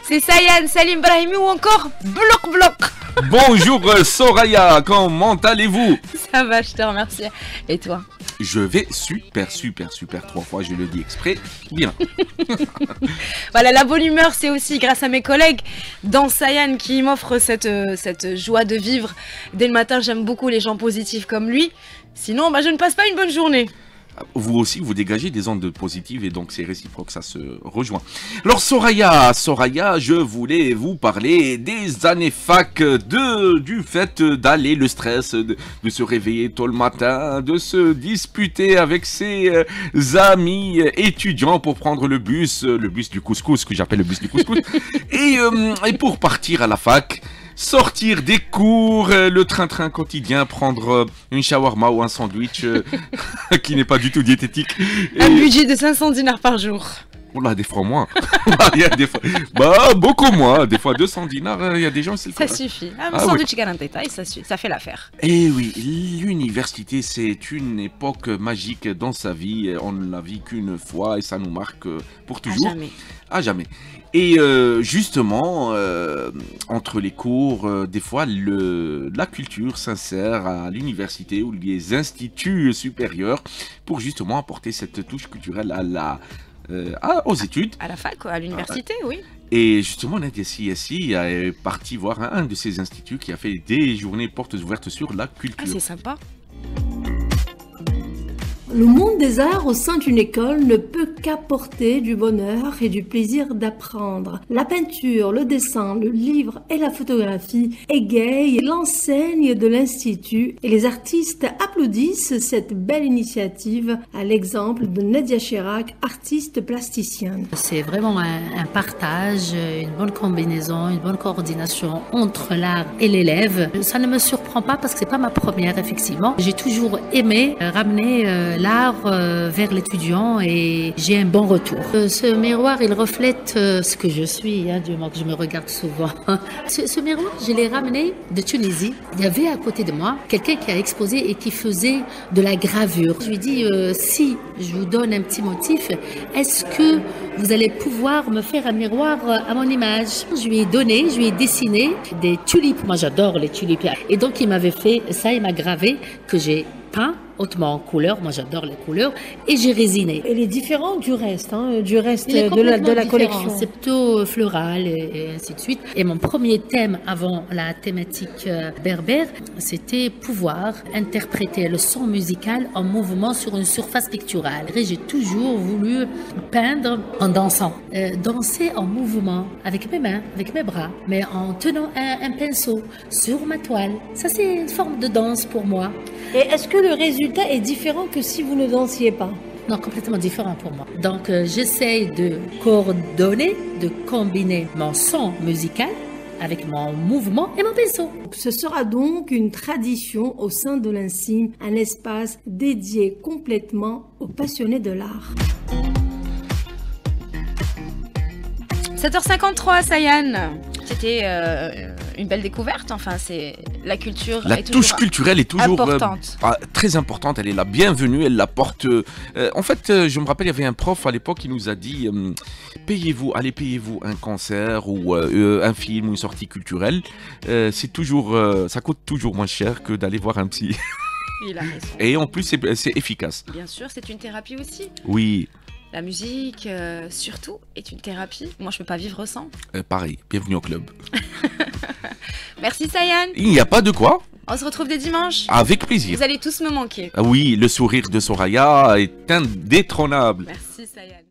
C'est Sayan, Salim Brahimi ou encore Bloc Bloc. Bonjour Soraya, comment allez-vous? Ça va, je te remercie. Et toi? Je vais super, 3 fois, je le dis exprès, bien. Voilà, la bonne humeur, c'est aussi grâce à mes collègues dans Sayan qui m'offrent cette joie de vivre. Dès le matin, j'aime beaucoup les gens positifs comme lui. Sinon, je ne passe pas une bonne journée. Vous aussi, vous dégagez des ondes positives et donc c'est réciproque, ça se rejoint. Alors Soraya, je voulais vous parler des années fac, du fait d'aller, le stress, de se réveiller tôt le matin, de se disputer avec ses amis étudiants pour prendre le bus du couscous, que j'appelle le bus du couscous, et pour partir à la fac. Sortir des cours, le train-train quotidien, prendre une shawarma ou un sandwich qui n'est pas du tout diététique. Un budget de 500 dinars par jour. Oula, des fois moins. Il y a des fois, beaucoup moins. Des fois 200 dinars, il y a des gens, c'est le Ça cas. suffit. Un sandwich garanti, ça fait l'affaire. Et oui, l'université, c'est une époque magique dans sa vie. On ne la vit qu'une fois et ça nous marque pour toujours. À jamais. À jamais. Et justement, entre les cours, des fois, la culture s'insère à l'université ou les instituts supérieurs pour justement apporter cette touche culturelle aux études. À la fac, à l'université, oui. Et justement, l'NDSI est parti voir un de ces instituts qui a fait des journées portes ouvertes sur la culture. Ah, c'est sympa. Le monde des arts au sein d'une école ne peut qu'apporter du bonheur et du plaisir d'apprendre. La peinture, le dessin, le livre et la photographie égayent l'enseigne de l'Institut et les artistes applaudissent cette belle initiative à l'exemple de Nadia Chirac, artiste plasticienne. C'est vraiment un partage, une bonne combinaison, une bonne coordination entre l'art et l'élève. Ça ne me surprend pas parce que c'est pas ma première, effectivement. J'ai toujours aimé ramener l'art vers l'étudiant et j'ai un bon retour. Ce miroir, il reflète ce que je suis, du moment que je me regarde souvent. Ce miroir, je l'ai ramené de Tunisie. Il y avait à côté de moi quelqu'un qui a exposé et qui faisait de la gravure. Je lui ai dit, si je vous donne un petit motif, est-ce que vous allez pouvoir me faire un miroir à mon image? Je lui ai donné, je lui ai dessiné des tulipes. Moi, j'adore les tulipes. Et donc, il m'avait fait ça, il m'a gravé que j'ai peint hautement en couleur, moi j'adore les couleurs, et j'ai résiné. Elle est différente du reste, de la collection. C'est plutôt floral et ainsi de suite. Et mon premier thème avant la thématique berbère, c'était pouvoir interpréter le son musical en mouvement sur une surface picturale. Et j'ai toujours voulu peindre en dansant, danser en mouvement avec mes mains, avec mes bras, mais en tenant un pinceau sur ma toile. Ça c'est une forme de danse pour moi. Et est-ce que le résultat est différent que si vous ne dansiez pas? Non, complètement différent pour moi. Donc, j'essaye de coordonner, de combiner mon son musical avec mon mouvement et mon pinceau. Ce sera donc une tradition au sein de l'INSIM, un espace dédié complètement aux passionnés de l'art. 7h53, Sayan. C'était une belle découverte. Enfin, c'est la culture. La touche culturelle est toujours importante. Très importante. Elle est la bienvenue. Elle l'apporte. En fait, je me rappelle, il y avait un prof à l'époque qui nous a dit payez-vous un concert ou un film ou une sortie culturelle. C'est toujours, ça coûte toujours moins cher que d'aller voir un psy. Il a raison. Et en plus, c'est efficace. Bien sûr, c'est une thérapie aussi. Oui. La musique, surtout, est une thérapie. Moi, je peux pas vivre sans. Pareil, bienvenue au club. Merci, Sayan. Il n'y a pas de quoi. On se retrouve dès dimanche. Avec plaisir. Vous allez tous me manquer. Oui, le sourire de Soraya est indétrônable. Merci, Sayan.